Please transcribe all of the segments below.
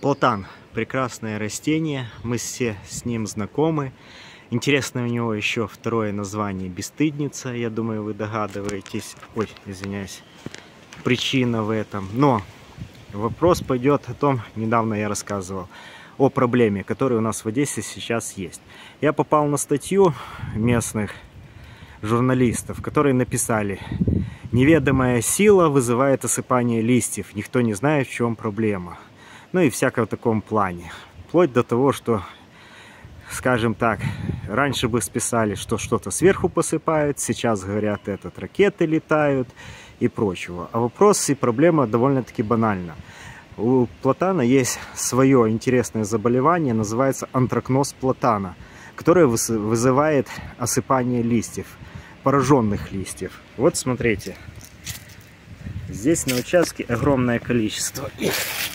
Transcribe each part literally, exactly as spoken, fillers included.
Платан – прекрасное растение, мы все с ним знакомы. Интересно, у него еще второе название – бесстыдница. Я думаю, вы догадываетесь. Ой, извиняюсь. Причина в этом. Но вопрос пойдет о том, недавно я рассказывал, о проблеме, которая у нас в Одессе сейчас есть. Я попал на статью местных журналистов, которые написали: неведомая сила вызывает осыпание листьев, никто не знает, в чем проблема. Ну и всякое в таком плане. Вплоть до того, что, скажем так, раньше бы списали, что что-то сверху посыпают, сейчас говорят, этот ракеты летают и прочего. А вопрос и проблема довольно-таки банальна. У платана есть свое интересное заболевание, называется антракноз платана, которое вызывает осыпание листьев, пораженных листьев. Вот смотрите, здесь на участке огромное количество их.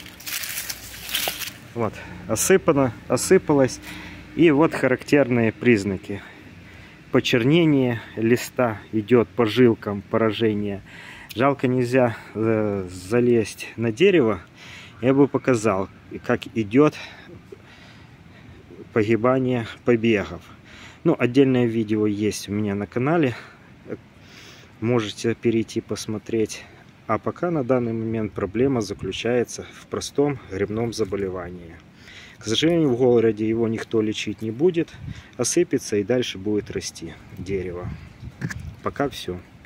Вот, осыпано, осыпалось. И вот характерные признаки. Почернение листа идет по жилкам, поражение. Жалко, нельзя э, залезть на дерево. Я бы показал, как идет погибание побегов. Ну, отдельное видео есть у меня на канале. Можете перейти посмотреть. А пока на данный момент проблема заключается в простом грибном заболевании. К сожалению, в городе его никто лечить не будет. Осыпется и дальше будет расти дерево. Пока все.